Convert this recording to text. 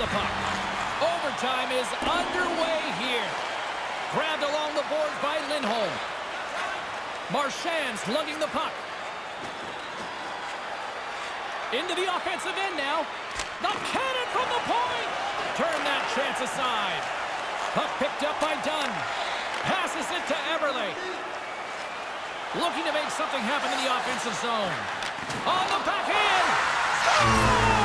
the puck. Overtime is underway here. Grabbed along the boards by Lindholm. Marchand's lugging the puck. Into the offensive end now. The cannon from the point. Turn that chance aside. Puck picked up by Dunn. Passes it to Eberle. Looking to make something happen in the offensive zone. On the backhand. Score!